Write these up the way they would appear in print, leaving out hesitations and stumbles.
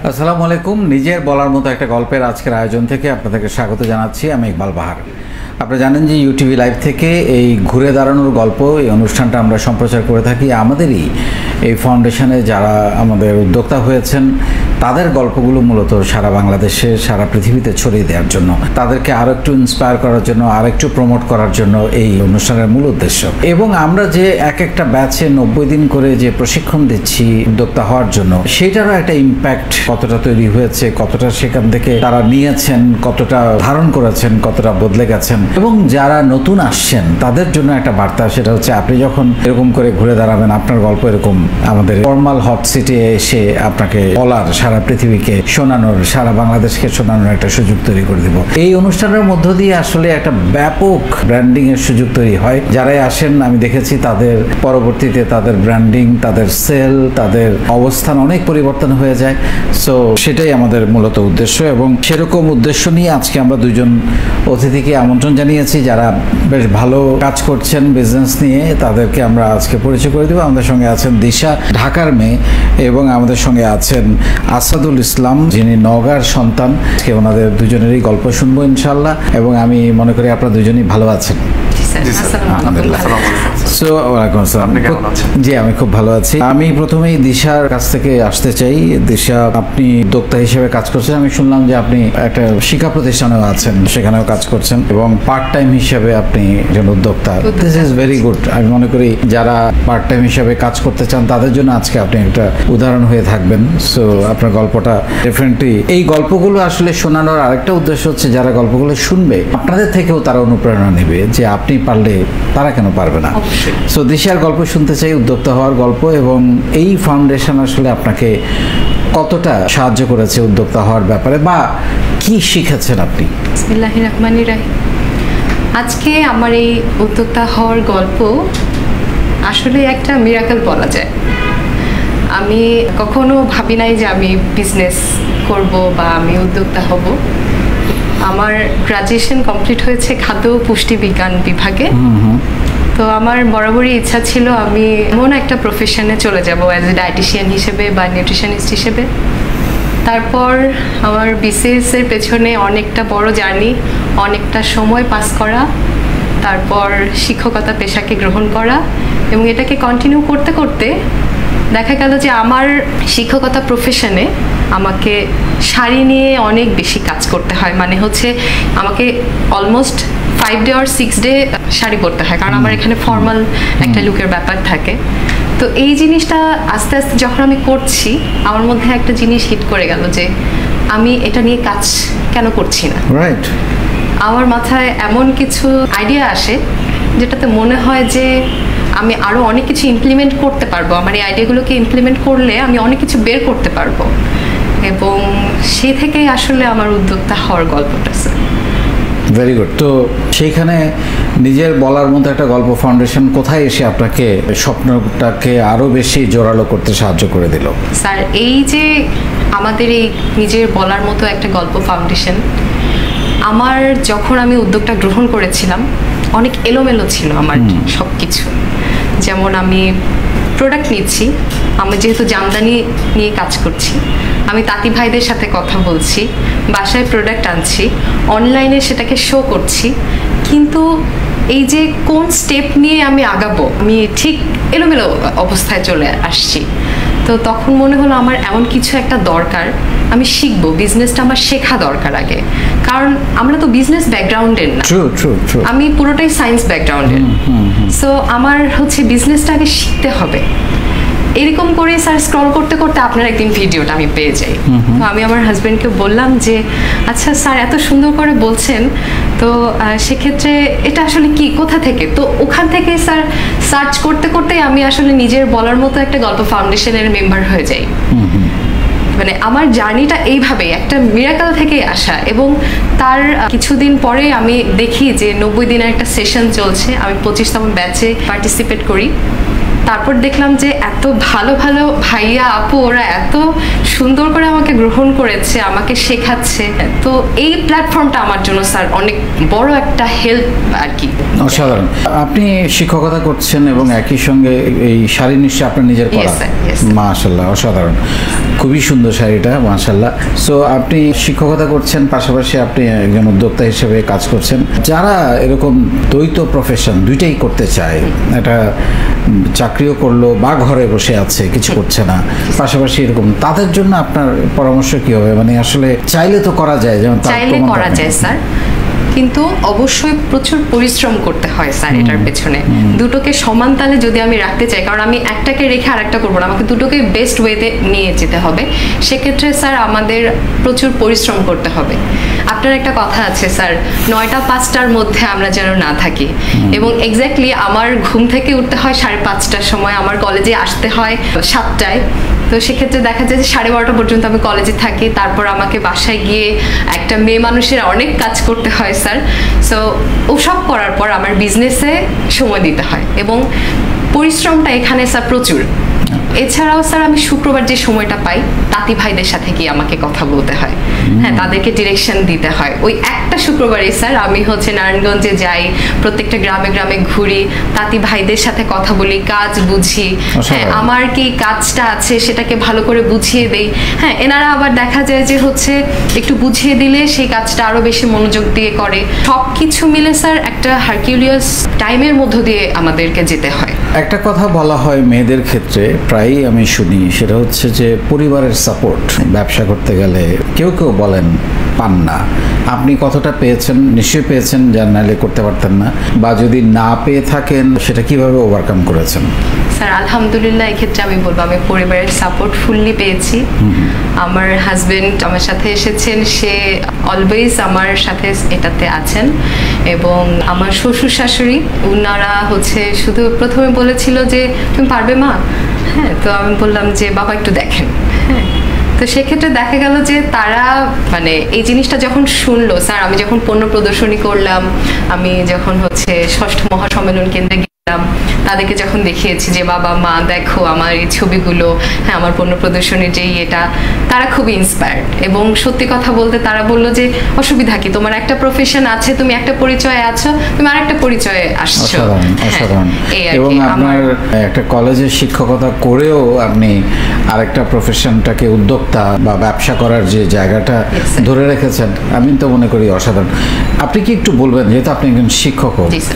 আসসালামু আলাইকুম। নিজের বলার মতো একটা গল্পের আজকের আয়োজন থেকে আপনাদেরকে স্বাগত জানাচ্ছি। আমি ইকবাল বাহার। আপনারা জানেন যে ইউটিভি লাইভ থেকে এই ঘুরে দাঁড়ানোর গল্প এই অনুষ্ঠানটা আমরা সম্প্রচার করে থাকি। আমাদেরই এই ফাউন্ডেশনে যারা আমাদের উদ্যোক্তা হয়েছেন তাদের গল্পগুলো মূলত সারা বাংলাদেশে সারা পৃথিবীতে ছড়িয়ে দেওয়ার জন্য, তাদেরকে আরও একটু ইন্সপায়ার করার জন্য, আর একটু প্রমোট করার জন্য এই অনুষ্ঠানের মূল উদ্দেশ্য। এবং আমরা যে এক একটা ব্যাচে 90 দিন করে যে প্রশিক্ষণ দিচ্ছি উদ্যোক্তা হওয়ার জন্য, সেটারও একটা ইম্প্যাক্ট কতটা তৈরি হয়েছে, কতটা সেখান থেকে তারা নিয়েছেন, কতটা ধারণ করেছেন, কতটা বদলে গেছেন। এবং যারা নতুন আসছেন তাদের জন্য একটা বার্তা, সেটা হচ্ছে আপনি যখন এরকম করে ঘুরে দাঁড়াবেন, আপনার গল্প এরকম আমাদের ফর্মাল হট সিটে এসে আপনাকে বলার, সারা পৃথিবীকে শোনানোর, সারা বাংলাদেশকে শোনানোর একটা সুযোগ তৈরি করে দিব। এই অনুষ্ঠানের মধ্য দিয়ে আসলে একটা ব্যাপক ব্র্যান্ডিং এর সুযোগ তৈরি হয়। যারাই আসেন আমি দেখেছি তাদের পরবর্তীতে তাদের ব্র্যান্ডিং, তাদের সেল, তাদের অবস্থান অনেক পরিবর্তন হয়ে যায়। সো সেটাই আমাদের মূলত উদ্দেশ্য, এবং সেরকম উদ্দেশ্য নিয়ে আজকে আমরা দুজন অতিথিকে আমন্ত্রণ জানিয়েছি যারা বেশ ভালো কাজ করছেন বিজনেস নিয়ে। তাদেরকে আমরা আজকে পরিচয় করে দেবো। আমাদের সঙ্গে আছেন দিশা, ঢাকার মেয়ে, এবং আমাদের সঙ্গে আছেন আসাদুল ইসলাম, যিনি নওগাঁর সন্তান। ওনাদের দুজনেরই গল্প শুনবো ইনশাল্লাহ, এবং আমি মনে করি আপনারা দুজনেই ভালো আছেন। জি, আমি খুব ভালো আছি। আমি প্রথমেই দিশার কাছ থেকে আসতে চাই। দিশা, আপনি উদ্যোক্তা হিসেবে কাজ করছেন। আমি শুনলাম যে আপনি একটা শিক্ষা প্রতিষ্ঠানেও আছেন, সেখানেও কাজ করছেন, এবং পার্ট টাইম হিসেবে আপনি একজন উদ্যোক্তা। This is very good. আমি মনে করি যারা পার্ট টাইম হিসেবে কাজ করতে চান তাদের জন্য আজকে আপনি একটা উদাহরণ হয়ে থাকবেন। সো আপনার গল্পটা ডেফিনেটলি, এই গল্পগুলো আসলে শোনানোর আরেকটা উদ্দেশ্য হচ্ছে যারা গল্পগুলো শুনবে আপনাদের থেকেও তারা অনুপ্রেরণা নেবে যে আপনি পারলে তারা কেন পারবে না। সো দিশার গল্প শুনতে চাই, উদ্যোক্তা হওয়ার গল্প, এবং এই ফাউন্ডেশন আসলে আপনাকে কতটা সাহায্য করেছে উদ্যোক্তা হওয়ার ব্যাপারে, বা কি শিখেছেন আপনি? বিসমিল্লাহির রহমানির রহিম। আজকে আমার এই উদ্যোক্তা হওয়ার গল্প আসলে একটা মিরাকেল বলা যায়। আমি কখনো ভাবি নাই যে আমি বিজনেস করব বা আমি উদ্যোক্তা হব। আমার গ্রাজুয়েশন কমপ্লিট হয়েছে খাদ্য ও পুষ্টি বিজ্ঞান বিভাগে। তো আমার বরাবরই ইচ্ছা ছিল আমি এমন একটা প্রফেশনে চলে যাব অ্যাজ এ ডায়েটিশিয়ান হিসেবে বা নিউট্রিশনিস্ট হিসেবে। তারপর আমার বিসিএস এর পেছনে অনেকটা বড় জার্নি, অনেকটা সময় পাস করা, তারপর শিক্ষকতা পেশাকে গ্রহণ করা, এবং এটাকে কন্টিনিউ করতে করতে দেখা গেল যে আমার শিক্ষকতা প্রফেশনে আমাকে শাড়ি নিয়ে অনেক বেশি কাজ করতে হয়। মানে হচ্ছে আমাকে অলমোস্ট 5 ডে আর 6 ডে শাড়ি পরতে হয়, কারণ আমার এখানে ফর্মাল একটা লুকের ব্যাপার থাকে। তো এই জিনিসটা আস্তে আস্তে যখন আমি করছি, আমার মধ্যে একটা জিনিস হিট করে গেল যে আমি এটা নিয়ে কাজ কেন করছি না। রাইট। আমার মাথায় এমন কিছু আইডিয়া আসে যেটাতে মনে হয় যে আমি আরও অনেক কিছু ইমপ্লিমেন্ট করতে পারবো। আমার এই আইডিয়াগুলোকে ইমপ্লিমেন্ট করলে আমি অনেক কিছু বের করতে পারবো, এবং সে থেকেই আসলে আমার উদ্যোক্তা হওয়ার গল্পটা। Very good. তো সেইখানে নিজের বলার মতো একটা গল্প ফাউন্ডেশন কোথায় এসে আপনাকে স্বপ্নটাকে আরও বেশি জোরালো করতে সাহায্য করে দিল? স্যার, এই যে আমাদের এই নিজের বলার মতো একটা গল্প ফাউন্ডেশন, আমার যখন আমি উদ্যোগটা গ্রহণ করেছিলাম অনেক এলোমেলো ছিল আমার সব কিছু। যেমন আমি প্রোডাক্ট নিচ্ছি, আমি যেহেতু জামদানি নিয়ে কাজ করছি, আমি তাঁতি ভাইদের সাথে কথা বলছি, বাসায় প্রোডাক্ট আনছি, অনলাইনে সেটাকে শো করছি, কিন্তু এই যে কোন স্টেপ নিয়ে আমি আগাবো আমি ঠিক এলোমেলো অবস্থায় চলে আসছি। তো তখন মনে হলো আমার এমন কিছু একটা দরকার, আমি শিখবো, বিজনেসটা আমার শেখা দরকার আগে, কারণ আমরা তো বিজনেস ব্যাকগ্রাউন্ডের না, আমি পুরোটাই সায়েন্স ব্যাকগ্রাউন্ডের। সো আমার হচ্ছে বিজনেসটা আগে শিখতে হবে। এরকম করে স্যার স্ক্রল করতে করতে আপনার একদিন ভিডিওটা আমি পেয়ে যাই। তো আমি আমার হাজব্যান্ডকে বললাম যে আচ্ছা স্যার এত সুন্দর করে বলছেন, তো সেক্ষেত্রে এটা আসলে কি, কোথা থেকে? তো ওখান থেকে স্যার সার্চ করতে করতে আমি আসলে নিজের বলার মতো একটা গল্প ফাউন্ডেশনের মেম্বার হয়ে যাই। মানে আমার জার্নিটা এইভাবেই একটা মিরাকেল থেকে আসা, এবং তার কিছুদিন পরে আমি দেখি যে 90 দিনের একটা সেশন চলছে, আমি 25তম ব্যাচে পার্টিসিপেট করি। তারপর দেখলাম যে এত ভালো ভালো ভাইয়া আপু ওরা এত সুন্দর করে আমাকে গ্রহণ করেছে, আমাকে শেখাচ্ছে। তো এই প্ল্যাটফর্মটা আমার জন্য স্যার অনেক বড় একটা হেল্প আর কি। অসাধারণ। আপনি শিক্ষকতা করছেন এবং একই সঙ্গে এই শাড়ি নিশ্চয়ই আপনার নিজের করা? মাশাআল্লাহ, অসাধারণ, খুবই সুন্দর শাড়িটা, মাশাআল্লাহ। সো আপনি শিক্ষকতা করছেন, পাশাপাশি আপনি একজন উদ্যোক্তা হিসেবে কাজ করছেন। যারা এরকম দ্বৈত প্রফেশন দুইটাই করতে চায়, এটা চাকরিও করলো বা ঘরে বসে আছে কিছু করছে না, পাশাপাশি এরকম, তাদের জন্য আপনার পরামর্শ কি হবে? মানে আসলে চাইলে তো করা যায়, যেমন চাইলে করা যায় স্যার, কিন্তু অবশ্যই প্রচুর পরিশ্রম করতে হয় স্যার এটার পেছনে। দুটোকে সমান তালে যদি আমি রাখতে চাই, কারণ আমি একটাকে রেখে আরেকটা করবো না, আমাকে দুটোকে বেস্ট ওয়েতে নিয়ে যেতে হবে। সেক্ষেত্রে স্যার আমাদের প্রচুর পরিশ্রম করতে হবে। আপনার একটা কথা আছে স্যার, 9টা 5টার মধ্যে আমরা যেন না থাকি, এবং এক্স্যাক্টলি আমার ঘুম থেকে উঠতে হয় 5:30টার সময়, আমার কলেজে আসতে হয় 7টায়। তো সেক্ষেত্রে দেখা যায় যে 12:30 পর্যন্ত আমি কলেজে থাকি, তারপর আমাকে বাসায় গিয়ে একটা মেয়ে মানুষের অনেক কাজ করতে হয় স্যার। সো ওসব করার পর আমার বিজনেসে সময় দিতে হয়, এবং পরিশ্রমটা এখানে স্যার প্রচুর। এছাড়াও স্যার আমি শুক্রবার যে সময়টা পাই, তাঁতি ভাইদের সাথে গিয়ে আমাকে কথা বলতে হয়, হ্যাঁ, তাদেরকে ডিরেকশন দিতে হয়। ওই একটা শুক্রবারে স্যার আমি নারায়ণগঞ্জে যাই, প্রত্যেকটা গ্রামে গ্রামে ঘুরি, তাঁতি ভাইদের সাথে কথা বলি, কাজ বুঝি, হ্যাঁ, আমার কি কাজটা আছে সেটাকে ভালো করে বুঝিয়ে দেই। হ্যাঁ, এনারা আবার দেখা যায় যে একটু বুঝিয়ে দিলে সেই কাজটা আরো বেশি মনোযোগ দিয়ে করে। সব কিছু মিলে স্যার একটা হারকিউলিয়াস টাইমের মধ্য দিয়ে আমাদেরকে যেতে হয়। একটা কথা বলা হয় মেয়েদের ক্ষেত্রে, প্রায়ই আমি শুনি, সেটা হচ্ছে যে পরিবারের সাপোর্ট ব্যবসা করতে গেলে কেউ কেউ বলেন পান না। আপনি কতটা পেয়েছেন? নিশ্চয়ই পেয়েছেন, যার নাহলে করতে পারতেন না, বা যদি না পেয়ে থাকেন সেটা কিভাবে ওভারকাম করেছেন? স্যার আলহামদুলিল্লাহ, এক্ষেত্রে আমি বলবো আমি পরিবারের সাপোর্ট ফুললি পেয়েছি। আমার হাজবেন্ড আমার সাথে এসেছেন, সে অলওয়েজ আমার সাথে এটাতে আছেন, এবং আমার শ্বশুর শাশুড়ি ওনারা শুধু প্রথমে বলেছিল যে তুমি পারবে মা, হ্যাঁ, তো আমি বললাম যে বাবা একটু দেখেন, হ্যাঁ। তো সেক্ষেত্রে দেখা গেল যে তারা এই জিনিসটা যখন শুনলো, স্যার আমি যখন পণ্য প্রদর্শনী করলাম, আমি যখন 6ষ্ঠ মহাসম্মেলন কেন্দ্রে গেলাম, তাদেরকে যখন দেখিয়েছি যে বাবা মা দেখো আমার এই ছবিগুলো, হ্যাঁ, আমার পণ্য প্রদর্শনীর যেই এটা, তারা খুবই ইন্সপায়ার্ড। এবং সত্যি কথা বলতে তারা বললো যে অসুবিধা কি, তোমার একটা প্রফেশন আছে, তুমি একটা পরিচয়ে আছো, তুমি আরেকটা পরিচয়ে আসছো। এবং আপনার একটা কলেজে শিক্ষকতা করেও আপনি আরেকটা প্রফেশনটাকে উদ্যোক্তা বা ব্যবসা করার যে জায়গাটা ধরে রেখেছেন, আমি তো মনে করি অসাধারণ। আপনি কি একটু বলবেন, যেহেতু আপনি একজন শিক্ষক,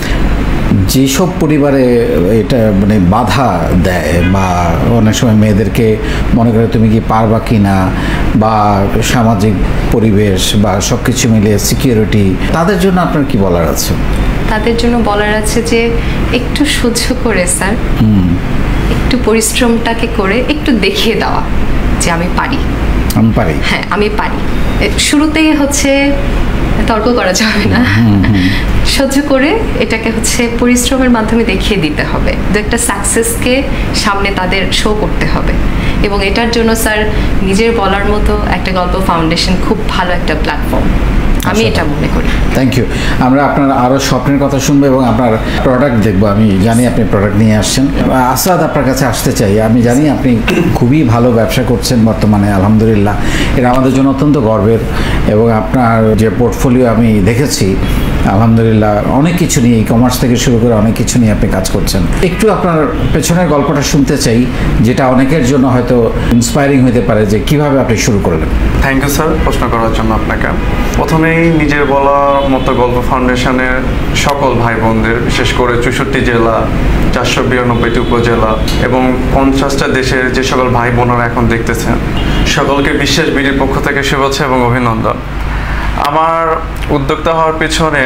যেসব পরিবারে এটা বাধা দেয় বা অনেক সময় মেয়েদেরকে মনে করে তুমি কি পারবা কি না, বা সামাজিক পরিবেশ বা সব কিছু মিলিয়ে সিকিউরিটি, তাদের জন্য আপনার কি বলার আছে? তাদের জন্য বলার আছে যে একটু সহ্য করে স্যার, একটু পরিশ্রমটাকে করে একটু দেখিয়ে দেওয়া যে আমি পারি, হ্যাঁ আমি পারি। শুরুতেই তর্ক করা যাবে না, সহ্য করে এটাকে পরিশ্রমের মাধ্যমে দেখিয়ে দিতে হবে, একটা সাকসেসকে সামনে তাদের শো করতে হবে। এবং এটার জন্য স্যার নিজের বলার মতো একটা গল্প ফাউন্ডেশন খুব ভালো একটা প্ল্যাটফর্ম, আমি এটা মনে করি। Thank you. আমরা আপনার আরও স্বপ্নের কথা শুনবো এবং আপনার প্রোডাক্ট দেখবো। আমি জানি আপনি প্রোডাক্ট নিয়ে আসছেন। আসাদ, আপনার কাছে আসতে চাই, আমি জানি আপনি খুবই ভালো ব্যবসা করছেন বর্তমানে, আলহামদুলিল্লাহ, এটা আমাদের জন্য অত্যন্ত গর্বের। এবং আপনার যে পোর্টফোলিও আমি দেখেছি, আলহামদুলিল্লাহ, অনেক কিছু নিয়ে, ই কমার্স থেকে শুরু করে অনেক কিছু নিয়ে আপনি কাজ করছেন। একটু আপনার পেছনের গল্পটা শুনতে চাই, যেটা অনেকের জন্য হয়তো ইন্সপায়ারিং হতে পারে, যে কিভাবে আপনি শুরু করলেন। থ্যাংক ইউ স্যার প্রশ্ন করার জন্য আপনাকে। প্রথমেই নিজের বলার মতো গল্প ফাউন্ডেশনের সকল ভাই বোনদের, বিশেষ করে 64 জেলা, 492টি উপজেলা এবং 50টা দেশের যে সকল ভাই বোনেরা এখন দেখতেছেন, সকলকে বিশ্বাস বিডির পক্ষ থেকে শুভেচ্ছা এবং অভিনন্দন। আমার উদ্যোক্তা হওয়ার পেছনে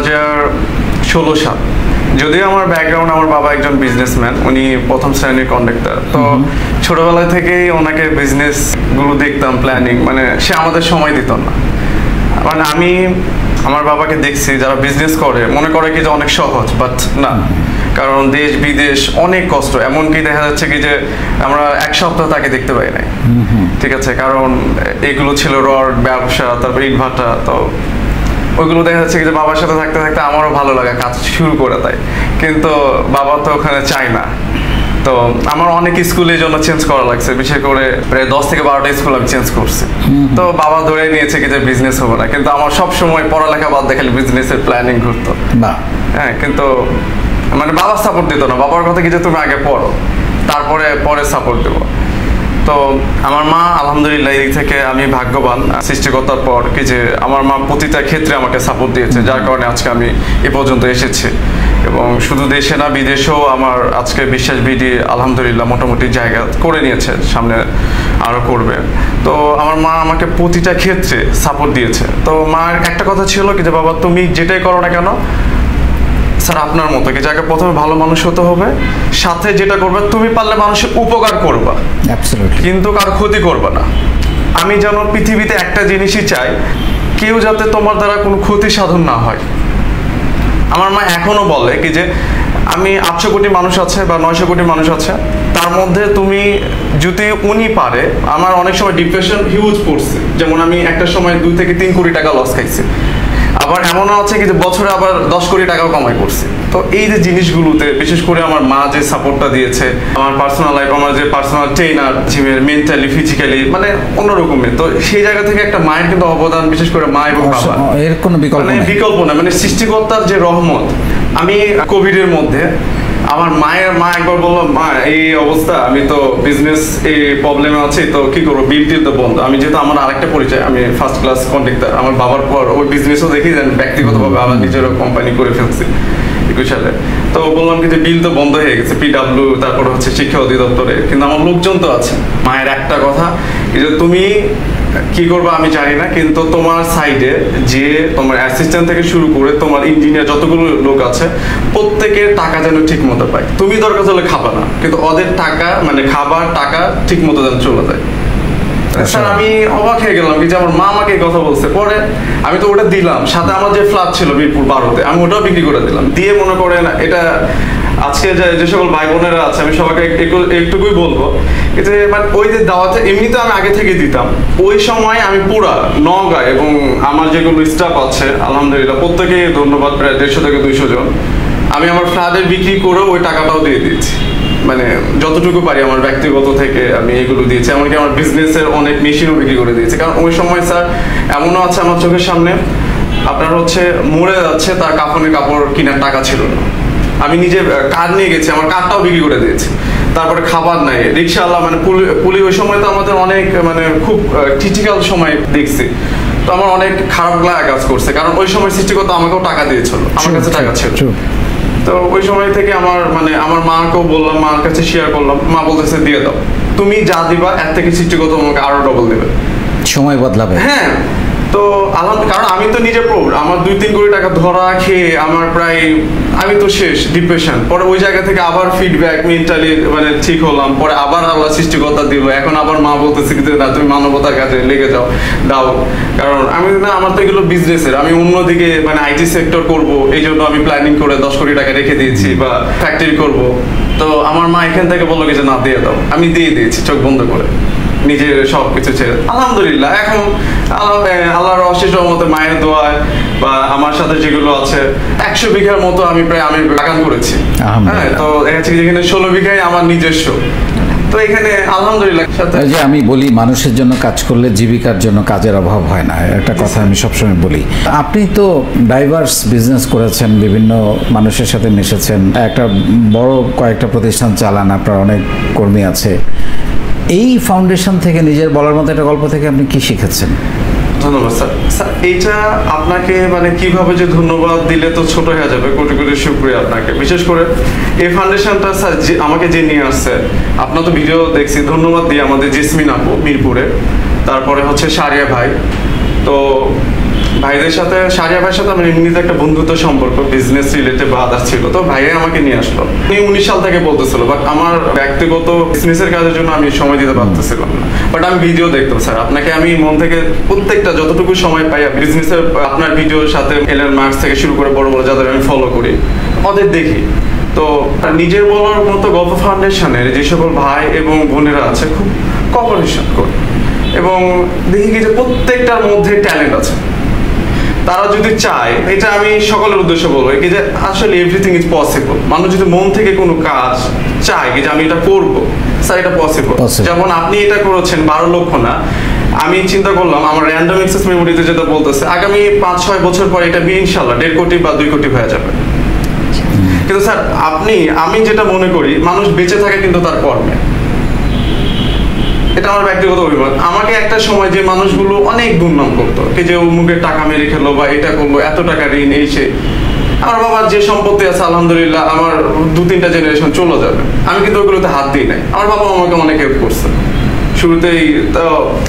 2016 সাল, যদিও আমার ব্যাকগ্রাউন্ড, আমার বাবা একজন বিজনেসম্যান, উনি প্রথম শ্রেণীর কন্ডাক্টর। তো ছোটবেলা থেকেই ওনাকে বিজনেস গুলো দেখতাম, প্ল্যানিং, সে আমাদের সময় দিত না। আমি আমার বাবাকে দেখছি যারা বিজনেস করে মনে করে কি যে অনেক সহজ, বাট না, কারণ দেশ বিদেশ অনেক কষ্ট। এমনকি দেখা যাচ্ছে কি যে আমরা এক সপ্তাহ তাকে দেখতে পাই নাই, ঠিক আছে, কারণ এগুলো ছিল রড ব্যবসা, তারপর ইট ভাটা। তো ওইগুলো দেখা যাচ্ছে কি যে বাবার সাথে থাকতে থাকতে আমারও ভালো লাগে কাজ শুরু করে দেয়, কিন্তু বাবা তো ওখানে চায় না। তো তো আমার অনেক স্কুলের জন্য চেঞ্জ করা লাগছে, বিশেষ করে প্রায় 10 থেকে 12টা স্কুল আমি চেঞ্জ করছি। তো বাবা ধরে নিয়েছে কি যে বিজনেস হবে না, কিন্তু আমার সব সময় পড়ালেখা বাদ দেখালে বিজনেসের প্ল্যানিং ঘুরতো। হ্যাঁ, কিন্তু মানে বাবা সাপোর্ট দিত না। বাবার কথা কি যে তুমি আগে পড়ো, তারপরে পরে সাপোর্ট দেবো। তো আমার মা আলহামদুলিল্লাহ এই দিক থেকে আমি ভাগ্যবান, সৃষ্টিকর্তার পর কি যে আমার মা প্রতিটা ক্ষেত্রে আমাকে সাপোর্ট দিয়েছে, যার কারণে আজকে আমি এ পর্যন্ত এসেছি। এবং শুধু দেশে না বিদেশেও আমার আজকে বিশ্বাস বিডি আলহামদুলিল্লাহ মোটামুটি জায়গা করে নিয়েছে, সামনে আরও করবে। তো আমার মা আমাকে প্রতিটা ক্ষেত্রে সাপোর্ট দিয়েছে। তো মার একটা কথা ছিল কি যে বাবা তুমি যেটাই করো না কেন স্যার আপনার মতো কি যাকে প্রথমে ভালো মানুষ হতে হবে, সাথে যেটা করবে তুমি পারলে মানুষের উপকার করবা, কিন্তু কারো ক্ষতি করবা না। আমি যেন পৃথিবীতে একটা জিনিসই চাই, কেউ যাতে তোমার দ্বারা কোনো ক্ষতি সাধন না হয়। আমার মা এখনো বলে কি যে আমি 800 কোটি মানুষ আছে বা 900 কোটি মানুষ আছে, তার মধ্যে তুমি যদি উনি পারে, আমার অনেক সময় ডিপ্রেশন হিউজ পড়ছে, যেমন আমি একটা সময় 2 থেকে 3 কোটি টাকা লস খাইছি। আবার এমনও আছে কি যে বছরে আবার 10 কোটি টাকাও কামাই করছে। তো এই যে জিনিসগুলোতে বিশেষ করে আমার মা যে সাপোর্টটা দিয়েছে, আমার পার্সোনাল লাইফ, আমার যে পার্সোনাল ট্রেনার জিমের, মেন্টালি ফিজিক্যালি মানে অন্যরকমের, তো সেই জায়গা থেকে একটা মায়ের কিন্তু অবদান, বিশেষ করে মা এবং বাবা, এর কোনো বিকল্প না। মানে সৃষ্টিকর্তার যে রহমত। আমি কোভিডের মধ্যে আমার মা একবার বললো, মা এই অবস্থা, আমি তো বিজনেস এই প্রবলেমে আছি, তো কি করবো, বিল টিল তো বন্ধ। আমি যেহেতু আমার আরেকটা পরিচয়, আমি ফার্স্ট ক্লাস কন্ট্রাক্টর, আমার বাবার পর ওই বিজনেসও দেখি, ব্যক্তিগতভাবে আমার নিজেরও কোম্পানি করে ফেলছি 21 সালে। তো বললাম কি যে বিল তো বন্ধ হয়ে গেছে PW, তারপর হচ্ছে শিক্ষা অধিদপ্তরে, কিন্তু আমার লোকজন তো আছে। মায়ের একটা কথা যে তুমি কি করবো আমি জানি না, কিন্তু তোমার সাইডে যে তোমার অ্যাসিস্ট্যান্ট থেকে শুরু করে তোমার ইঞ্জিনিয়ার যতগুলো লোক আছে, প্রত্যেকের টাকা যেন ঠিক মতো পায়। তুমি দরকার হলে খাবা না, কিন্তু ওদের টাকা মানে খাবার টাকা ঠিক মতো যেন চলে যায়। স্যার আমি অবাক হয়ে গেলাম কি যে আমার মা আমাকে এই কথা বলছে। পরে আমি তো ওটা দিলাম, সাথে আমার যে ফ্ল্যাট ছিল মিরপুর 12-তে, আমি ওটাও বিক্রি করে দিলাম। দিয়ে মনে করেন এটা আজকে যে সকল ভাই বোনেরা আছে, আমি সবাইকে একটুকুই বলবো যে মানে ওই যে দাওয়াতে এমনিতে আমি আগে থেকে দিতাম, ওই সময় আমি পুরা নওগাঁ এবং আমার যেগুলো স্টাফ আছে আলহামদুলিল্লাহ প্রত্যেকে ধন্যবাদ, প্রায় 150 থেকে 200 জন, আমি আমার ফ্ল্যাটের বিক্রি করে ওই টাকাটাও দিয়ে দিয়েছি। মানে যতটুকু পারি আমার ব্যক্তিগত থেকে আমি এগুলো দিয়েছি। এমনকি আমার বিজনেসের অনেক মেশিনও বিক্রি করে দিয়েছি। কারণ ওই সময় স্যার এমনও আছে আমার চোখের সামনে, আপনার হচ্ছে মরে যাচ্ছে, তার কাফনের কাপড় কেনার টাকা ছিল না, আমি নিজে কার নিয়ে গেছি, আমার কারটাও বিক্রি করে দিয়েছি। তারপরে খাবার নাই, রিক্সাওয়ালা মানে পুলি ওই সময় তো আমাদের অনেক মানে খুব ক্রিটিক্যাল সময় দেখছি। তো আমার অনেক খারাপ লাগা কাজ করছে, কারণ ওই সময় সৃষ্টিকর্তা আমাকেও টাকা দিয়েছিল, আমার কাছে টাকা ছিল। তো ওই সময় থেকে আমার মানে আমার মাকেও বললাম, মার কাছে শেয়ার করলাম, মা বলতেছে দিয়ে দাও, তুমি যা দিবা এর থেকে সৃষ্টিগত আমাকে আরো ডবল দেবে, সময় বদলাবে। হ্যাঁ, তো কারণ আমি তো নিজে আমার 2-3 কোটি টাকা ধরা খেয়ে আমার প্রায় আমি তো শেষ ডিপ্রেশন। পরে ওই জায়গা থেকে আবার ফিডব্যাক মেন্টালি মানে ঠিক হলাম, পরে আবার আল্লাহ সৃষ্টিকর্তা দিল। এখন আবার মা বলতেছে যে না তুমি মানবতার কাজে লেগে যাও, দাও। কারণ আমি না, আমার তো এগুলো বিজনেসের, আমি অন্যদিকে মানে IT সেক্টর করব, এই জন্য আমি প্ল্যানিং করে 10 কোটি টাকা রেখে দিয়েছি বা ফ্যাক্টরি করব। তো আমার মা এখান থেকে বললো যে না দিয়ে দাও, আমি দিয়ে দিয়েছি চোখ বন্ধ করে, নিজের সবকিছু ছেড়ে। আলহামদুলিল্লাহ এখন আল্লাহর অশেষ রহমতে, মায়ের দোয়ায় বা আমার সাথে যেগুলো আছে 100 বিঘার মতো আমি প্রায় আমের বাগান করেছি। হ্যাঁ, তো যেখানে 16 বিঘাই আমার নিজস্ব। তো এখানে আলহামদুলিল্লাহ। যে আমি বলি মানুষের জন্য কাজ করলে জীবিকার জন্য কাজের অভাব হয় না, একটা কথা আমি সবসময় বলি। আপনি তো ডাইভার্স বিজনেস করেছেন, বিভিন্ন মানুষের সাথে মিশেছেন, একটা বড় কয়েকটা প্রতিষ্ঠান চালান, আপনার অনেক কর্মী আছে। এই ফাউন্ডেশন থেকে নিজের বলার মতো একটা গল্প থেকে আপনি কি শিখেছেন? ধন্যবাদ স্যার। স্যার এইটা আপনাকে মানে কিভাবে যে ধন্যবাদ দিলে তো ছোট হয়ে যাবে, কোটি কোটি শুকরিয়া আপনাকে। বিশেষ করে এই ফাউন্ডেশনটা স্যার যে আমাকে যে নিয়ে আসছে, আপনার তো ভিডিও দেখছি, ধন্যবাদ দিই আমাদের জেসমিন আপু মিরপুরে, তারপরে হচ্ছে সারিয়া ভাই। তো ভাইদের সাথে, সারিয়া ভাইয়ের সাথে আমার এমনিতে একটা বন্ধুত্ব সম্পর্ক, বিজনেস রিলেটেড বা আদার্স ছিল। তো ভাইয়া আমাকে নিয়ে আসলো, 19 সাল থেকে বলতেছিল, বাট আমার ব্যক্তিগত বিজনেসের কাজের জন্য আমি সময় দিতে পারতেছিলাম না। বাট আমি ভিডিও দেখতাম স্যার, আপনাকে আমি মন থেকে প্রত্যেকটা যতটুকু সময় পাই বিজনেসের আপনার ভিডিওর সাথে এলন মাস্ক থেকে শুরু করে বড় বড় যাদের আমি ফলো করি ওদের দেখি। তো নিজের বলার মতো গল্প ফাউন্ডেশনের যে সকল ভাই এবং বোনেরা আছে খুব কোঅপারেশন করে, এবং দেখি কি যে প্রত্যেকটার মধ্যে ট্যালেন্ট আছে। তারা যদি চায়, এটা আমি সকলের উদ্দেশ্যে বলবো কি যে আসলে এভরিথিং ইজ পসিবল। মানুষ যদি মন থেকে কোনো কাজ চাই যে আমি এটা করব, স্যার এটা পসিবল। যেমন আপনি এটা করেছেন 12 লক্ষ না, আমি চিন্তা করলাম আমার র্যান্ডম অ্যাক্সেস মেমোরিতে যেটা বলতেছে আগামী 5-6 বছর পরে এটা ইনশাআল্লাহ 1.5 কোটি বা 2 কোটি হয়ে যাবে। কিন্তু স্যার আমি যেটা মনে করি মানুষ বেঁচে থাকে কিন্তু তার কর্মে, এটা আমার ব্যক্তিগত অভিমত। আমাকে একটা সময় যে মানুষগুলো অনেক দুর্নাম করতো, যে মুখের টাকা মেরে খেলো বা এটা করলো, এত টাকা ঋণ এই সে, আমার বাবার যে সম্পত্তি আছে আলহামদুলিল্লাহ আমার 2-3টা জেনারেশন চলে যাবে, আমি কিন্তু ওইগুলোতে হাত দিই নাই। আমার বাবা আমাকে অনেক হেল্প করছে শুরুতেই, তো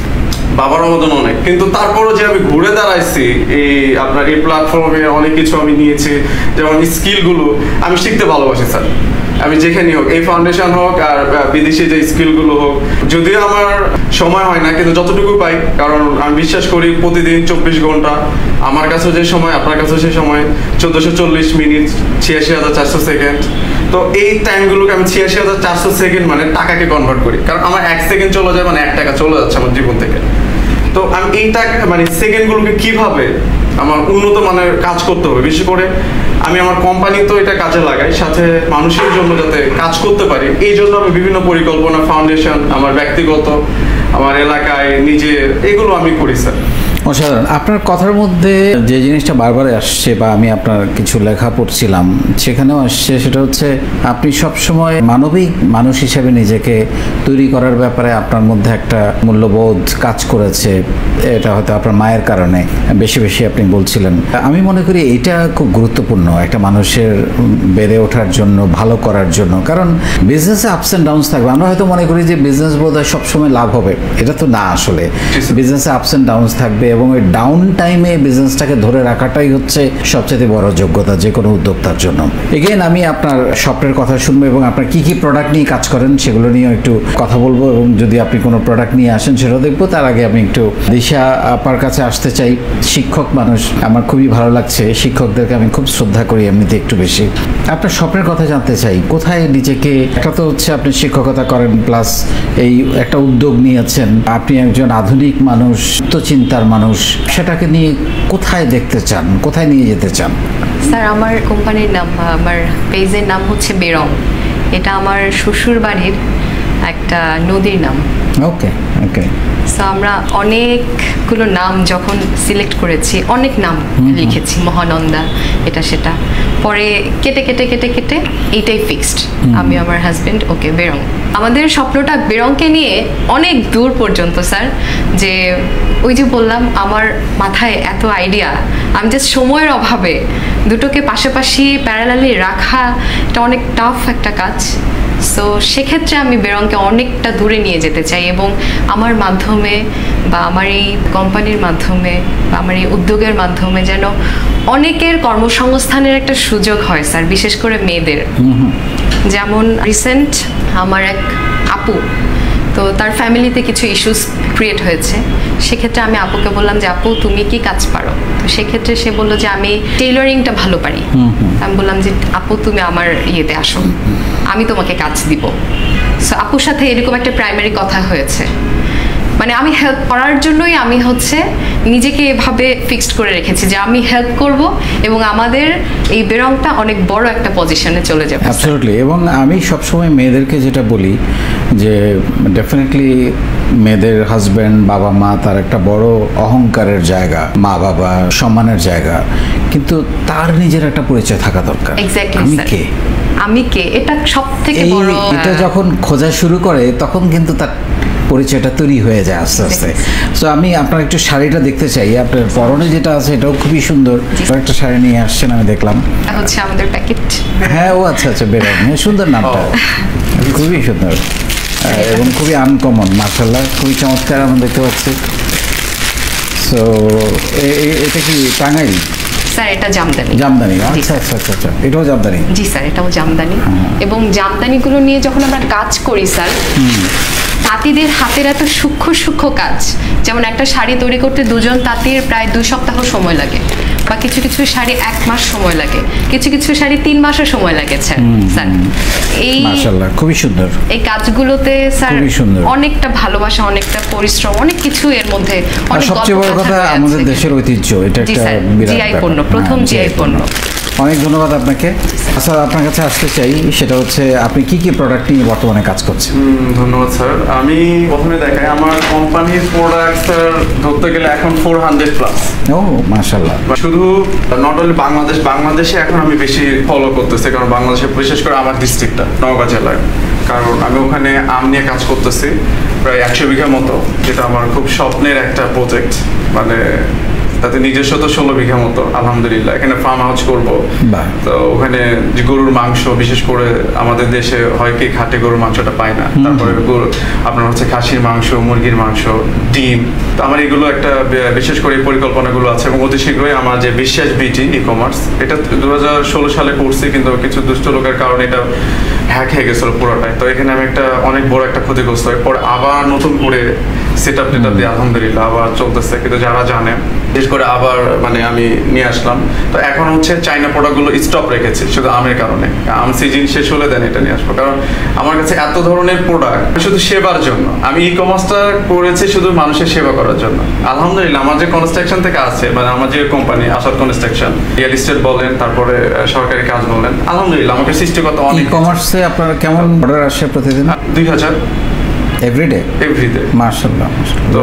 বাবার অবদান অনেক। কিন্তু তারপরও যে আমি ঘুরে দাঁড়াইছি এই আপনার এই প্ল্যাটফর্মে, অনেক কিছু আমি নিয়েছি, যেমন স্কিলগুলো আমি শিখতে ভালোবাসি স্যার। আমি যেখানেই হোক, এই ফাউন্ডেশন হোক আর বিদেশি যে স্কিলগুলো হোক, যদিও আমার সময় হয় না কিন্তু যতটুকু পাই, কারণ আমি বিশ্বাস করি প্রতিদিন 24 ঘন্টা আমার কাছে যে সময় আপনার কাছে সে সময় 1440 মিনিট 86,400 সেকেন্ড। তো এই টাইমগুলোকে আমি 86,400 সেকেন্ড মানে টাকাকে কনভার্ট করি, কারণ আমার 1 সেকেন্ড চলে যায় মানে 1 টাকা চলে যাচ্ছে আমার জীবন থেকে। তো আমি এই টাকা মানে সেকেন্ডগুলোকে কিভাবে আমার উন্নত মানের কাজ করতে হবে, বিশেষ করে আমি আমার কোম্পানি তো এটা কাজে লাগাই, সাথে মানুষের জন্য যাতে কাজ করতে পারি, এই জন্য আমি বিভিন্ন পরিকল্পনা, ফাউন্ডেশন, আমার ব্যক্তিগত, আমার এলাকায় নিজে, এগুলো আমি করি স্যার। অসাধারণ। আপনার কথার মধ্যে যে জিনিসটা বারবার আসছে বা আমি আপনার কিছু লেখা পড়ছিলাম সেখানেও আসছে, সেটা হচ্ছে আপনি সবসময় মানবিক মানুষ হিসেবে নিজেকে তৈরি করার ব্যাপারে আপনার মধ্যে একটা মূল্যবোধ কাজ করেছে। এটা হয়তো আপনার মায়ের কারণে বেশি বেশি আপনি বলছিলেন। আমি মনে করি এটা খুব গুরুত্বপূর্ণ একটা মানুষের বেড়ে ওঠার জন্য, ভালো করার জন্য। কারণ বিজনেসে আপস অ্যান্ড ডাউনস থাকবে। আমরা হয়তো মনে করি যে বিজনেস বোধহয় সবসময় লাভ হবে, এটা তো না। আসলে বিজনেসে আপস অ্যান্ড ডাউনস থাকবে এবং ওই ডাউন টাইমে বিজনেসটাকে ধরে রাখাটাই হচ্ছে সবচেয়ে বড় যোগ্যতা যে কোনো উদ্যোক্তার জন্য। এগেইন আমি আপনার স্বপ্নের কথা শুনবো এবং আপনার কি কি প্রোডাক্ট নিয়ে কাজ করেন সেগুলো নিয়েও একটু কথা বলবো, এবং যদি আপনি কোনো প্রোডাক্ট নিয়ে আসেন সেটাও দেখবো। তার আগে আমি একটু দিশা আপার কাছে আসতে চাই। শিক্ষক মানুষ, আমার খুবই ভালো লাগছে, শিক্ষকদেরকে আমি খুব শ্রদ্ধা করি এমনিতে একটু বেশি। আপনার স্বপ্নের কথা জানতে চাই, কোথায় নিজেকে, একটা তো হচ্ছে আপনি শিক্ষকতা করেন প্লাস এই একটা উদ্যোগ নিয়েছেন, আপনি একজন আধুনিক মানুষ, চিন্তার মানুষ, সেটাকে নিয়ে কোথায় দেখতে চান, কোথায় নিয়ে যেতে চান? স্যার আমার কোম্পানির নাম, আমার পেজের নাম হচ্ছে বেরং। এটা আমার শ্বশুর বাড়ির একটা নদীর নাম। ওকে ওকে। সো আমরা অনেকগুলো নাম যখন সিলেক্ট করেছি, অনেক নাম লিখেছি, মহানন্দা, এটা সেটা, পরে কেটে কেটে কেটে কেটে এইটাই ফিক্সড, আমি আমার হাজবেন্ড, ওকে বেরং। আমাদের স্বপ্নটা বেরংকে নিয়ে অনেক দূর পর্যন্ত স্যার, যে ওই যে বললাম আমার মাথায় এত আইডিয়া, আমি জাস্ট সময়ের অভাবে দুটোকে পাশাপাশি প্যারালালি রাখা, এটা অনেক টাফ একটা কাজ। সো সেক্ষেত্রে আমি বেরংকে অনেকটা দূরে নিয়ে যেতে চাই, এবং আমার মাধ্যমে বা আমার এই কোম্পানির মাধ্যমে বা আমার এই উদ্যোগের মাধ্যমে যেন অনেকের কর্মসংস্থানের একটা সুযোগ হয় স্যার, বিশেষ করে মেয়েদের। যেমন রিসেন্ট আমার এক আপু, তো তার ফ্যামিলিতে কিছু ইস্যুস ক্রিয়েট হয়েছে, সেক্ষেত্রে আমি আপুকে বললাম যে আপু তুমি কি কাজ পারো? তো সেক্ষেত্রে সে বললো যে আমি টেইলরিংটা ভালো পারি। আমি বললাম যে আপু তুমি আমার ইয়েতে আসো, আমি তোমাকে কাজ দিব। সো আপুর সাথে এরকম একটা প্রাইমারি কথা হয়েছে, মানে আমি হেল্প করার জন্যই আমি হচ্ছে নিজেকে এভাবে ফিক্সড করে রেখেছি যে আমি হেল্প করব এবং আমাদের এই বেরংটা অনেক বড় একটা পজিশনে চলে যাবে। অ্যাবসলিউটলি। এবং আমি সবসময় মেয়েদেরকে যেটা বলি যে ডেফিনেটলি মেয়েদের হাজব্যান্ড, বাবা মা তার একটা বড় অহংকারের জায়গা, মা বাবা সম্মানের জায়গা, কিন্তু তার নিজের একটা পরিচয় থাকা দরকার। এক্স্যাক্টলি আমি স্যার, কে, আমি কে, এটা সব থেকে বড়। এটা যখন খোঁজা শুরু করে তখন কিন্তু তার পরিচয়টা তৈরি হয়ে যায় আস্তে আস্তে। সো আমি আপনার একটু শাড়িটা দেখতে চাই, আপনার পরনে যেটা আছে এটাও খুবই সুন্দর। একটা শাড়ি নিয়ে আসছেন আমি দেখলাম, হচ্ছে আমাদের প্যাকেট। হ্যাঁ ও আচ্ছা আচ্ছা, বেরং, সুন্দর নামটা, খুবই সুন্দর এবং খুবই আনকমন, মাশাআল্লাহ, খুবই চমৎকার আমরা দেখতে পাচ্ছি। সো এটা কি টাঙ্গাইল? স্যার এটা জামদানি। জামদানি, আচ্ছা আচ্ছা আচ্ছা আচ্ছা, এটাও জামদানি? জি স্যার, এটাও জামদানি। এবং জামদানিগুলো নিয়ে যখন আমরা কাজ করি স্যার, তাঁতিদের হাতের এত সূক্ষ্ম সূক্ষ্ম কাজ, যেমন একটা শাড়ি তৈরি করতে দুজন তাঁতির প্রায় 2 সপ্তাহ সময় লাগে, বা কিছু কিছু শাড়ি 1 মাস সময় লাগে, কিছু কিছু শাড়ি 3 মাসও সময় লাগে স্যার। এই মাশাআল্লাহ খুবই সুন্দর। এই কাজগুলোতে স্যার অনেকটা ভালোবাসা, অনেকটা পরিশ্রম, অনেক কিছু এর মধ্যে, অনেক সবচেয়ে বড় কথা আমাদের দেশের ঐতিহ্য, এটা একটা জিআই পণ্য, প্রথম জিআই পণ্য। অনেক ধন্যবাদ আপনাকে। স্যার আপনার কাছে আসতে চাই, সেটা হচ্ছে আপনি কি কি প্রোডাক্ট নিয়ে বর্তমানে কাজ করছেন? ধন্যবাদ স্যার। আমি প্রথমে দেখাই আমার কোম্পানির প্রোডাক্ট স্যার ধরতে গেলে এখন 400+। ও মাশাআল্লাহ। শুধু নট অনলি বাংলাদেশে এখন আমি বেশি ফলো করতেছি, কারণ বাংলাদেশে বিশেষ করে আমার ডিস্ট্রিক্টটা নওগাঁ জেলায়, কারণ আমি ওখানে আম নিয়ে কাজ করতেছি প্রায় 100 বিঘা মতো, যেটা আমার খুব স্বপ্নের একটা প্রজেক্ট। মানে তাতে নিজস্ব তো 16 বিঘা মতো আলহামদুলিল্লাহ। এখানে ফার্ম হাউস করবো, তো ওখানে যে গরুর মাংস, বিশেষ করে আমাদের দেশে হয় কি খাঁটি গরুর মাংসটা পায় না, তারপরে আপনার হচ্ছে খাসির মাংস, মুরগির মাংস, ডিম। তো আমার এগুলো একটা বিশেষ করে এই পরিকল্পনাগুলো আছে, এবং অতি শীঘ্রই আমার যে বিশ্বাস বিটি ই-কমার্স, এটা 2016 সালে করছি, কিন্তু কিছু দুষ্ট লোকের কারণে এটা হ্যাক হয়ে গেছিল পুরোটাই। তো এখানে আমি একটা অনেক বড় একটা ক্ষতিগ্রস্ত হয়, পরে আবার নতুন করে সেট আপ দিয়ে আলহামদুলিল্লাহ আবার চলতেছে। কিন্তু যারা জানে বিশেষ করে আবার মানে আমি নিয়ে আসলাম। তো এখন হচ্ছে চাইনা প্রোডাক্টগুলো স্টপ রেখেছি শুধু আমের কারণে। আম সিজন শেষ হলে দেন এটা নিয়ে আসবো, কারণ আমার কাছে এত ধরনের প্রোডাক্ট শুধু সেবার জন্য। আমি ই কমার্সটা করেছি শুধু মানুষের সেবা করার জন্য। আলহামদুলিল্লাহ আমার যে কনস্ট্রাকশন থেকে আছে, মানে আমার যে company Asad construction, real estate বলেন, তারপরে সরকারি কাজ বলেন, আলহামদুলিল্লাহ আমাকে সৃষ্টিকর্তা অনেক। ই কমার্সে আপনার কেমন অর্ডার আসে প্রতিদিন? 2000 এভরিডে। মাশাআল্লাহ। তো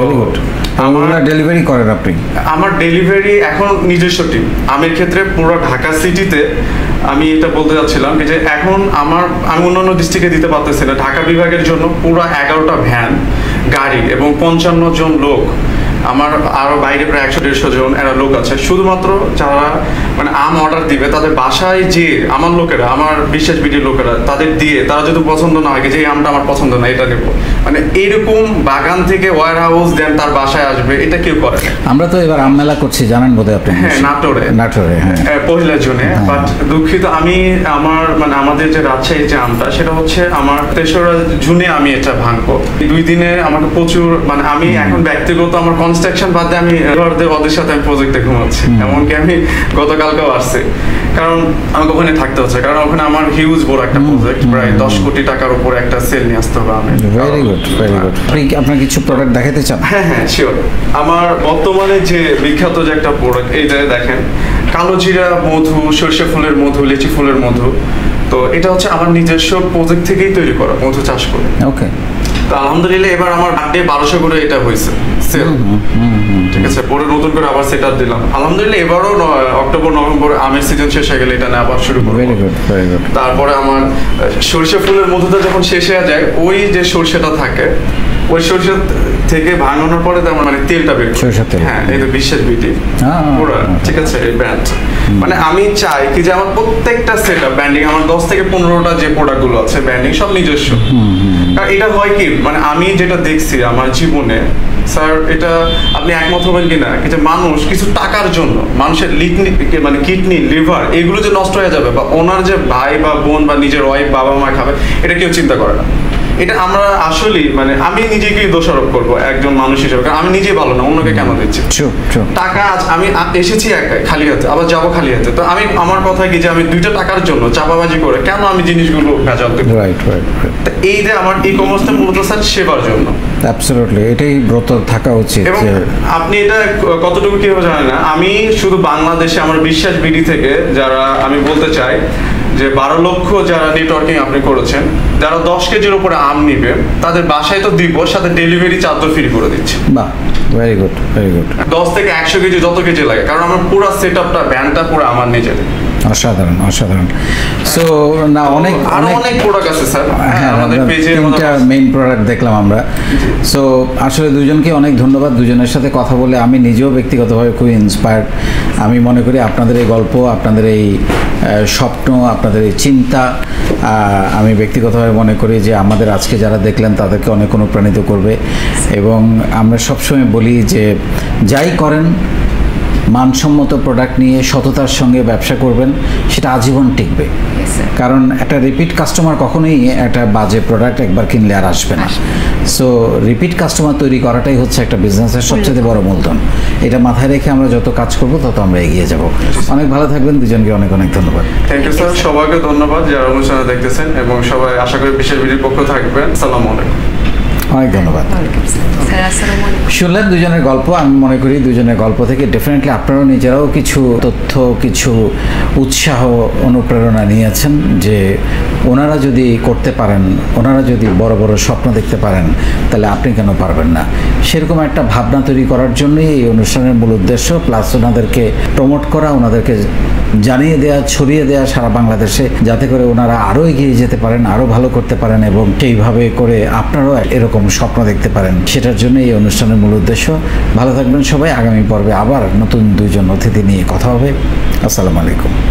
আমরা ডেলিভারি করেন আপনি? আমার ডেলিভারি এখন নিজস্ব টিম। আমের ক্ষেত্রে পুরো ঢাকা সিটিতে আমি এটা বলতে যাচ্ছিলাম যে এখন আমি অন্যান্য ডিস্ট্রিক্টে দিতে পারতেছি না। ঢাকা বিভাগের জন্য পুরো 11টা ভ্যান গাড়ি এবং 55 জন লোক, আমার আরো বাইরে প্রায় 100-150 জন এরা লোক আছে, শুধুমাত্র যারা মানে আম অর্ডার দিবে তাদের বাসায় যে আমার লোকেরা, আমার বিশ্বাস বিটির লোকেরা, তাদের দিয়ে তারা যদি পছন্দ না হয় যে এই আমটা আমার পছন্দ না, এটা নেবো, মানে এইরকম বাগান থেকে ওয়্যার হাউস দেন তার বাসায় আসবে, এটা কেউ করে। আমরা তো এবার আম মেলা করছি, জানেন বোধহয় আপনি? হ্যাঁ, নাটোরে পহিলা জুনে। বাট দুঃখিত, আমি মানে আমাদের যে রাজশাহীর যে আমটা, সেটা হচ্ছে আমার 3রা জুনে আমি এটা ভাঙবো। 2 দিনে আমাকে প্রচুর, মানে আমি এখন ব্যক্তিগত আমার কনস্ট্রাকশন বাদে আমি ওদের সাথে আমি প্রজেক্টে ঘুমাচ্ছি। এমনকি আমি গতকালকেও আসছি, কারণ আমাকে ওখানে থাকতে হচ্ছে, কারণ ওখানে আমার হিউজ বড় একটা প্রজেক্ট, প্রায় 10 কোটি টাকার উপরে একটা সেল নিয়ে আসতে হবে। আমি ভেরি গুড। আপনি আপনার কিছু প্রোডাক্ট দেখাতে চান? হ্যাঁ শিওর। আমার বর্তমানে যে বিখ্যাত যে একটা প্রোডাক্ট, এই যে দেখেন, কালো জিরা মধু, সরিষা ফুলের মধু, লিচি ফুলের মধু। তো এটা হচ্ছে আমার নিজস্ব প্রজেক্ট থেকেই তৈরি করা, মধু চাষ করে। ওকে। তো আলহামদুলিল্লাহ এবার আমার বার্থডে 1200 করে এটা হয়েছে সেল। ঠিক আছে, পরে নতুন করে আবার সেট আপ দিলাম। আলহামদুলিল্লাহ এবারও অক্টোবর নভেম্বর আমের সিজন শেষ হয়ে গেলে এটা নিয়ে আবার শুরু করবো। তারপরে আমার সরিষা ফুলের মধুটা যখন শেষ হয়ে যায়, ওই যে সরিষাটা থাকে, ওই সরিষা থেকে ভাঙানোর পরে তেমন মানে তেলটা বের করে। হ্যাঁ, এই তো বিশ্বাস বিটি পুরো, ঠিক আছে, এই ব্র্যান্ড। মানে আমি চাই কি যে আমার প্রত্যেকটা সেট আপ ব্র্যান্ডিং, আমার 10 থেকে 15টা যে প্রোডাক্ট গুলো আছে ব্র্যান্ডিং সব নিজস্ব। কারণ এটা হয় কি, মানে আমি যেটা দেখছি আমার জীবনে স্যার, এটা আপনি একমত হবেন কিনা, যে মানুষ কিছু টাকার জন্য মানুষের মানে কিডনি, লিভার এগুলো যে নষ্ট হয়ে যাবে, বা ওনার যে ভাই বা বোন বা নিজের ওয়াইফ, বাবা মা খাবে, এটা কেউ চিন্তা করে না। এটা আমরা আসলে মানে আমি নিজেকেই দোষারোপ করবো একজন মানুষ হিসেবে, কারণ আমি নিজেই ভালো না, অন্যকে কেন দিচ্ছি টাকা? আমি এসেছি একাই খালি হাতে, আবার যাবো খালি হাতে। তো আমি আমার কথা কি যে আমি 2টা টাকার জন্য চাপাবাজি করে কেন আমি জিনিসগুলো ভেজাল দেবো? এই যে আমার ই কমার্সটা মূলত স্যার সেবার জন্য। অ্যাবসলিউটলি, এটাই ব্রত থাকা উচিত। এবং আপনি এটা কতটুকু কিভাবে জানেন না, আমি শুধু বাংলাদেশে আমার বিশ্বাস বিডি থেকে যারা, আমি বলতে চাই যে 12 লক্ষ যারা নেটওয়ার্কিং আপনি করেছেন, যারা 10 কেজির উপরে আম নিবে তাদের বাসায় তো দিব, সাথে ডেলিভারি চার্জও ফ্রি করে দিচ্ছি। বাহ, ভেরি গুড, ভেরি গুড। 10 থেকে 100 কেজি যত কেজি লাগে, কারণ আমার পুরো সেটআপটা, ভ্যানটা পুরো আমার নিজের। অসাধারণ, অসাধারণ। সো না, অনেক প্রোডাক্ট আছে স্যার আমাদের পেজে, 3টা মেইন প্রোডাক্ট দেখলাম আমরা। সো আসলে দুজনকে অনেক ধন্যবাদ। দুজনের সাথে কথা বলে আমি নিজেও ব্যক্তিগতভাবে খুব ইন্সপায়ার্ড। আমি মনে করি আপনাদের এই গল্প, আপনাদের এই স্বপ্ন, আপনাদের এই চিন্তা, আমি ব্যক্তিগতভাবে মনে করি যে আমাদের আজকে যারা দেখলেন তাদেরকে অনেক অনুপ্রাণিত করবে। এবং আমরা সবসময় বলি যে যাই করেন মানসম্মত প্রোডাক্ট নিয়ে সততার সঙ্গে ব্যবসা করবেন, সেটা আজীবন টিকবে। কারণ একটা রিপিট কাস্টমার কখনোই একটা বাজে প্রোডাক্ট একবার কিনলে আর আসবে না। সো রিপিট কাস্টমার তৈরি করাটাই হচ্ছে একটা বিজনেসের সবচেয়ে বড় মূলধন। এটা মাথায় রেখে আমরা যত কাজ করব তত আমরা এগিয়ে যাব। অনেক ভালো থাকবেন, দুজনকে অনেক অনেক ধন্যবাদ। থ্যাংক ইউ স্যার, সবাইকে ধন্যবাদ যারা অনুষ্ঠানে দেখতেছেন, এবং সবাই আশা করি বিশেষ বিডির পক্ষ থাকবেন। আসসালামু আলাইকুম। অনেক ধন্যবাদ। স্যার আসসালামু আলাইকুম। শুনলেন দুজনের গল্প। আমি মনে করি দুজনের গল্প থেকে ডেফিনেটলি আপনারাও নিজেরাও কিছু তথ্য, কিছু উৎসাহ, অনুপ্রেরণা নিয়েছেন যে ওনারা যদি করতে পারেন, ওনারা যদি বড় বড় স্বপ্ন দেখতে পারেন, তাহলে আপনি কেন পারবেন না। সেরকম একটা ভাবনা তৈরি করার জন্যই এই অনুষ্ঠানের মূল উদ্দেশ্য, প্লাস ওনাদেরকে প্রমোট করা, ওনাদেরকে জানিয়ে দেওয়া, ছড়িয়ে দেওয়া সারা বাংলাদেশে, যাতে করে ওনারা আরও এগিয়ে যেতে পারেন, আরও ভালো করতে পারেন এবং সেইভাবে করে আপনারাও এরকম স্বপ্ন দেখতে পারেন। সেটার জন্য এই অনুষ্ঠানের মূল উদ্দেশ্য। ভালো থাকবেন সবাই। আগামী পর্বে আবার নতুন দুইজন অতিথি নিয়ে কথা হবে। আসসালামু আলাইকুম।